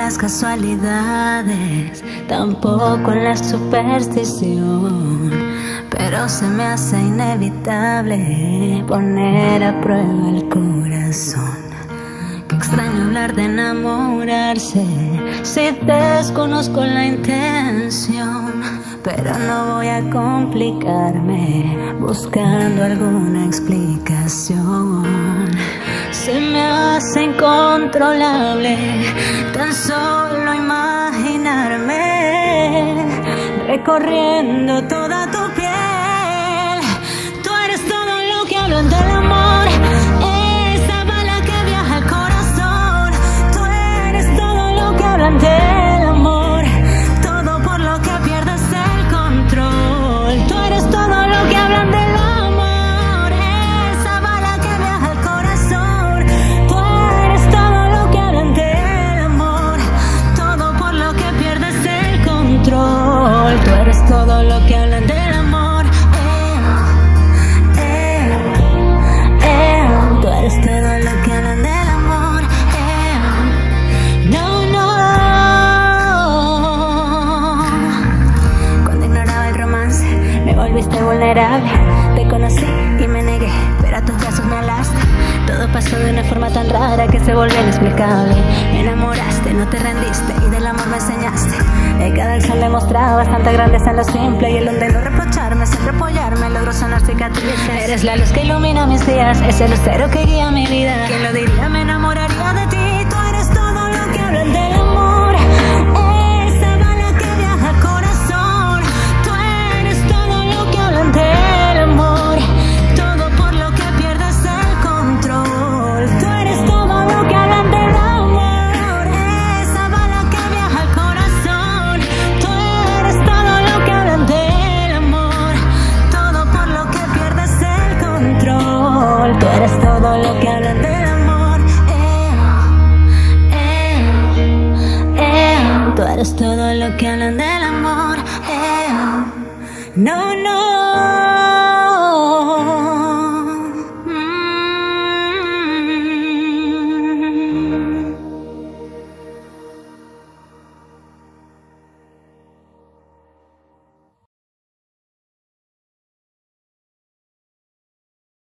las casualidades, tampoco en la superstición, pero se me hace inevitable poner a prueba el corazón. Qué extraño hablar de enamorarse si desconozco la intención, pero no voy a complicarme buscando alguna explicación. Se me hace incontrolable tan solo imaginarme recorriendo toda tu piel. Tú eres todo lo que hablan del amor, esa bala que viaja al corazón. Tú eres todo lo que hablan del amor, todo por lo que pierdes el control. Tú eres todo lo que hablan del amor, esa bala que viaja al corazón. Tú eres todo lo que hablan del amor, todo por lo que pierdes el control. Tú eres todo lo que hablan del amor, tú eres todo lo que hablan del amor, no, no. Cuando ignoraba el romance, me volviste vulnerable. Te conocí y me negué, pero a tus brazos me alaste. Todo pasó de una forma tan rara que se volvió inexplicable. Me enamoraste, no te rendiste y del amor me enseñaste. Cada acción demostraba bastante grandeza en lo simple, y el donde no reprocharme, siempre apoyarme, logro sanar cicatrices. Eres la luz que ilumina mis días, ese lucero que guía mi vida. ¿Quién lo diría? Me enamoraría de ti. Tú eres todo lo que hablan del amor, esa bala que viaja al corazón. Tú eres todo lo que hablan del amor, todo por lo que pierdes el control. Tú eres todo lo que hablan del amor, esa bala que viaja al corazón. Tú eres todo lo que hablan del amor, todo por lo que pierdes el control. Tú eres todo lo que hablan del amor, tú eres todo lo que hablan del amor, no, no.